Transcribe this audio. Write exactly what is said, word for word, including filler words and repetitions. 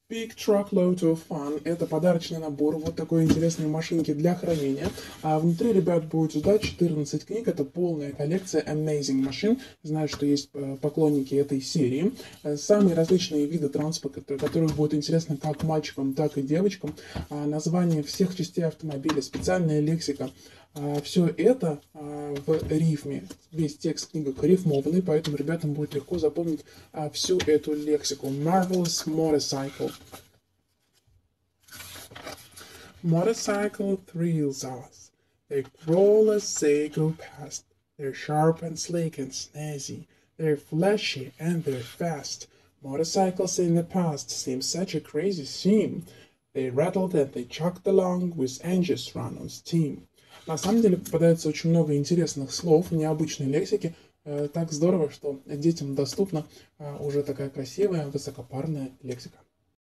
Big Truckload of Fun — это подарочный набор вот такой интересной машинки для хранения. А внутри, ребят, будет сюда четырнадцать книг. Это полная коллекция Amazing машин. Знаю, что есть поклонники этой серии. Самые различные виды транспорта, которые будут интересны как мальчикам, так и девочкам. Название всех частей автомобиля, специальная лексика. Все это в рифме. Весь текст в книгах рифмованный, поэтому ребятам будет легко запомнить всю эту лексику. Marvelous Motorcycle. Motorcycle thrills us. They crawl as they go past. They're sharp and sleek and snazzy. They're flashy and they're fast. Motorcycles in the past seem such a crazy scene. They rattled and they chugged along with engines run on steam. На самом деле попадается очень много интересных слов, необычной лексики. Так здорово, что детям доступна уже такая красивая, высокопарная лексика.